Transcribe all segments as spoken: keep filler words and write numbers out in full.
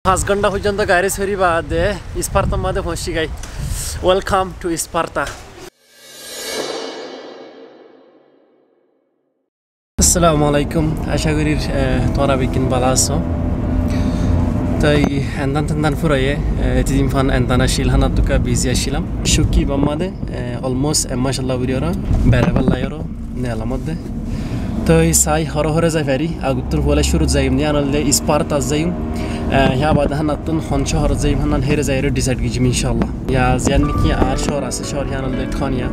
পাঁচ ঘন্টা পর্যন্ত গাড়ি ছড়ি বাদে স্পার্তার মধ্যে পৌঁছি গাই। Welcome to স্পার্তা। আসসালামু আলাইকুম, আশা করি তোমরা বিকিন ভালো আছো। তাই এন্দান তেন্দান ফুরাইয়ে এতদিন ফান এন্দানা শিলহানা তুকা বিজি আসছিলাম শুকি বাম্মাদে অলমোস্ট মাশাআল্লাহ বিরিয়রা বেড়াবার লাইরো নেলা মধ্যে। তো এই সাই হরে হরে যাই ফেরি আগুত্তর বলে শুরু যাইম নি আনলে স্পার্তা যাইম হ্যাঁ বাদ হানাতুন হন শহর যাইম হানান হেরে যাই ডিসাইড গিজিম ইনশাআল্লাহ। ইয়া জিয়ান কি আর শহর আছে শহর হানালে খানিয়া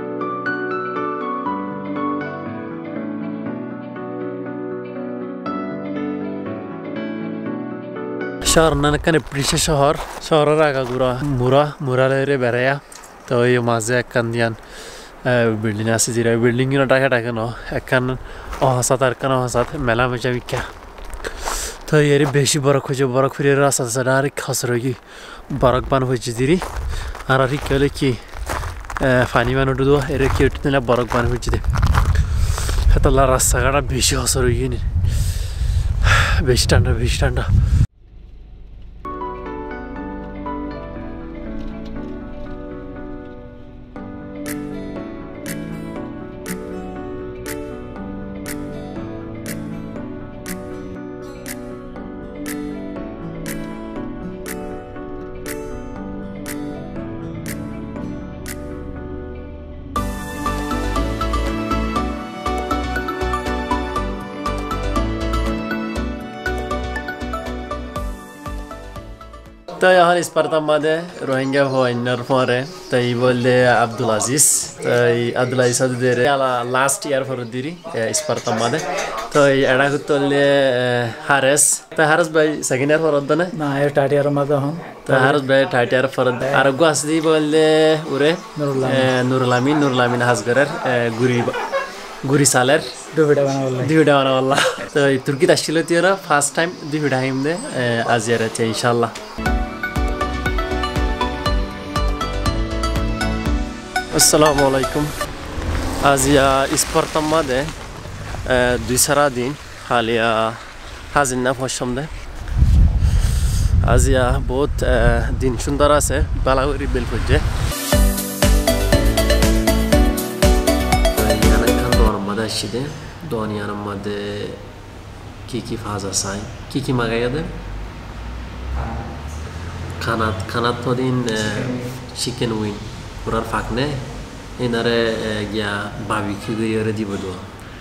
শহর নানকানে ব্রিটিশ শহর শহরের আগাগুড়া মুরা মুরালেরে বেড়াইয়া। তো এই মাঝে একখান দিয়ান বিল্ডিং আছে যেটা বিল্ডিং টাকা টাকা ন একখান অহাসাত আর কান অহাসাত মেলা মেজা বিখ্যা। তো এর বেশি বরফ হয়েছে বরফ ফিরে রাস্তা সারা আর খাসর কি বরফ বান হয়েছে দিদি আর আর কি হলে কি পানি মান উঠে দেওয়া এর কি উঠে নিলে বরফ বান হয়েছে দে হেতলা রাস্তাঘাটা বেশি হসর হয়ে গিয়ে বেশি ঠান্ডা বেশি ঠান্ডা। তো এখন স্পার্তার মাঝে রোহিঙ্গা হওয়ার পরে তাই বললে আব্দুল আজিজ তাই আব্দুল আজিজ সাদুদের লাস্ট ইয়ার ফর দিরি স্পার্তার মাঝে। তো এটা করতে হারেস তো হারেস ভাই সেকেন্ড ইয়ার ফরত না না এর থার্ড ইয়ার মাঝে হন তো হারেস ভাই থার্ড ইয়ার ফরত আর গো আসদি বললে ওরে নুরুল আমিন নুরুল আমিন হাজগরের গুরি গুরি সালের দুই ভিডিও বানাবল্লা দুই ভিডিও বানাবল্লা। তো তুর্কিত আসছিল তিওরা ফার্স্ট টাইম দুই ভিডিও হাইম দে আজ ইয়ার আছে ইনশাল্লাহ। আসসালামু আলাইকুম। আজ ইয়া স্পার্তার মাঝে দুই সারা দিন হালিয়া হাজির না পশ্চিম দে আজ ইয়া বহুত দিন সুন্দর আছে বালাগুড়ি বেল পর্যে দোয়ার মধ্যে আসছি দে দোয়ানিয়ার মধ্যে কি কি ফাজা চাই কি কি মাগাইয়া দে খানাত খানাত তো দিন চিকেন উইং পুরার ফাঁকনে এনারে গিয়া বাবি খেয়ে দিব দোয়া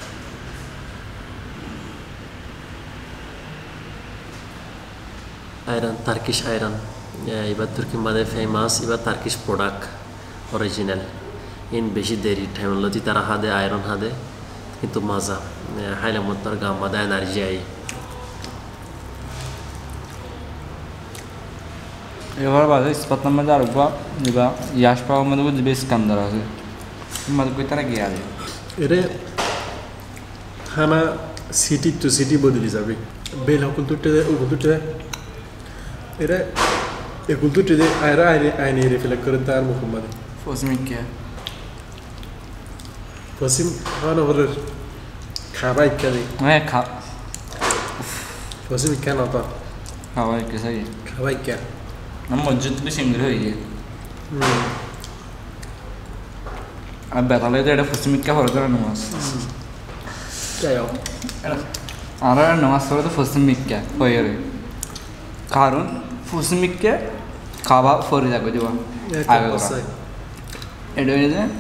আয়রন টার্কিশ আয়রন এবার তুর্কি মাঝে ফেমাস এবার টার্কিশ প্রোডাক্ট অরিজিনাল ইন বেশি দেরি টাইম লতি তারা হাদে আয়রন হাদে কিন্তু মজা হাইলে মতার গা মাদা এনার্জি আই। এবার বাজে স্পার্তার মধ্যে আর এবার ইয়াস পাওয়ার মধ্যে বুঝবে স্কান্দার আছে মধ্যে কই তারা গিয়ে আছে এরে খানা সিটি টু সিটি বদলি যাবে বেল হকুল তুটে উকুল তুটে এরে একুল তুটে আয়রা আইনে আইনে রিফ্লেক্ট করে তার মুখমাদে ফসমিক কে ফসিম খানা হরে খাবাই কেলে হ্যাঁ খা ফসিম কেন তো খাবাই কে সাই খাবাই কে না মসজিদ তো সিঙ্গল হয়ে গিয়ে আর বেতালে তো এটা ফসমিক কে হরে নামাজ যাই হোক আর নামাজ পড়ে তো ফসমিক কে হয়ে রে কারণ ফসমিক কে খাওয়া ফরে যাবে দেওয়া আগে এটা হয়ে যায়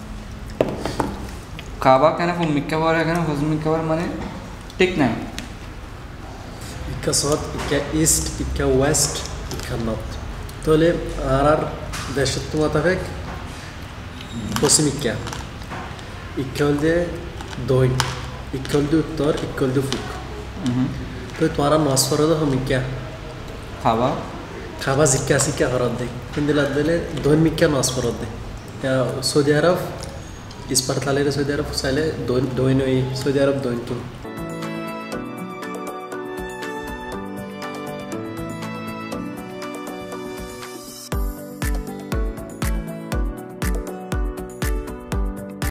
খাওয়া কেন ফসমিক পরে কেন ফসমিক পরে মানে ঠিক না ইকা সাউথ ইকা ইস্ট ইকা ওয়েস্ট ইকা নর্থ তাহলে আর আর দেশের তো মোতাবেক পশ্চিম ইকা ইকা হল যে দই ইকা হল যে উত্তর ইকা হল যে ফুক তো তোমার মাছ ফরদ হম ইকা খাওয়া খাবা জিকা সিকা ফরদ দে কিন্তু দিলে দই মিকা মাছ ফরদ দে সৌদি আরব স্পার্তালের সৌদি আরব চাইলে দই দই নই সৌদি আরব দই তো